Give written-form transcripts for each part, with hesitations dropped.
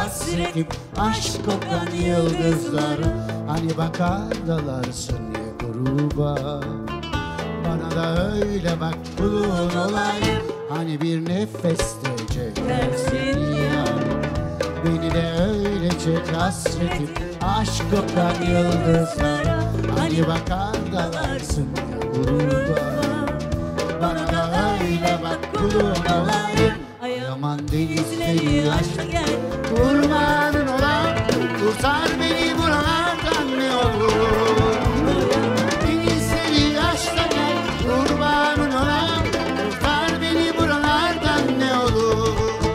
hasretim, aşk kokan yıldızlara. Hani bakar dalarsın ya gruba, bana da öyle bak kulun olayım. Hani bir nefeste çekersin ya, beni de öyle çek hasretim, aşk kokan yıldızlara. Hani bakar dalarsın ya gruba, bana da öyle bak kulun olayım. Ay aman denizleri aşk gel, kurbanın olan, kurtar beni buralardan ne olur. Denizleri aşkla gel, kurbanın olan, kurtar beni buralardan ne olur.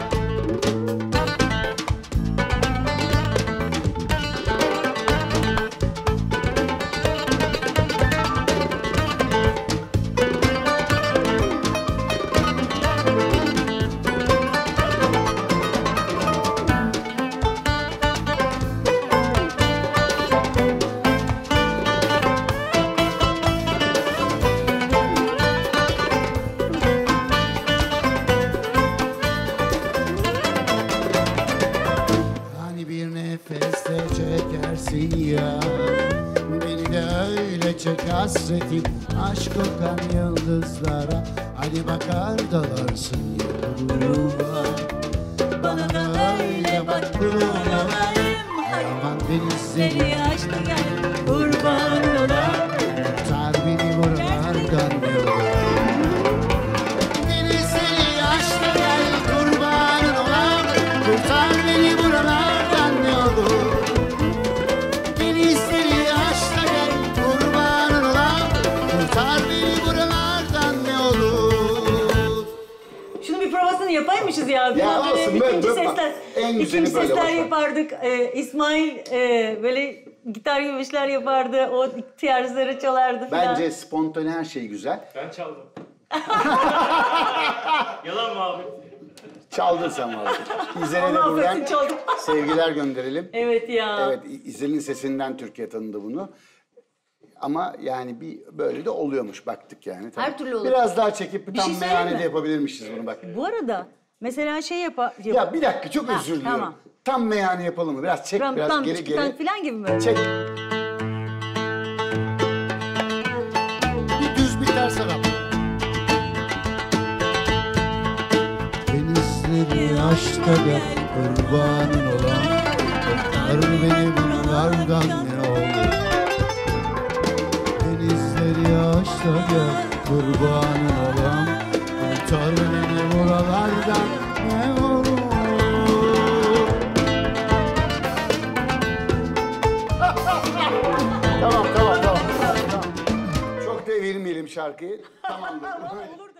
Nefeste çekersin ya, beni de öyle çek hasretim, aşk kokan yıldızlara. Hani bakar dalarsın ya gruba, bana da öyle bak kulun olayım. Ay aman denizleri aşkla gel, kurban olayım. Kurtar beni buralardan ne olur. Denizleri aşkla gel, kurban olayım. Kurtar beni buralardan ne olur. Denizleri aşkla gel, kurbanın olam, kurtar beni buralardan ne olur. Şunu bir provasını yapaymışız ya. Ya olsun, böyle sesler, en güzeli ikinci böyle sesler başla. yapardık. İsmail böyle gitar gibi işler yapardı. O tiyazları çalardı falan. Bence spontane her şey güzel. Ben çaldım. Yalan mı abi? Çaldın sen valla. İzel'e de Allah buradan affetsin, çaldım. sevgiler gönderelim. Evet ya. Evet, İzel'in sesinden Türkiye tanıdı bunu. Ama yani bir böyle de oluyormuş, baktık yani. Her türlü olur. Biraz daha çekip Bir tam şey söyleyeyim meyhanede mi? yapabilirmişiz bunu bak. Bu arada mesela şey Ya bir dakika, çok Ha, özür diliyorum. tamam. Tam meyhane yapalım mı? Biraz çek, biraz tam geri geri. falan gibi mi? Çek. Bir düz bir ters adam. Denizleri aşkta gel, kurbanın olan, kurtar beni bunlardan ne olur. Denizleri aşkta gel, kurbanın olan, kurtar beni buralardan ne olur. Tamam. Çok devirmeyelim şarkıyı. Tamamdır. Olur.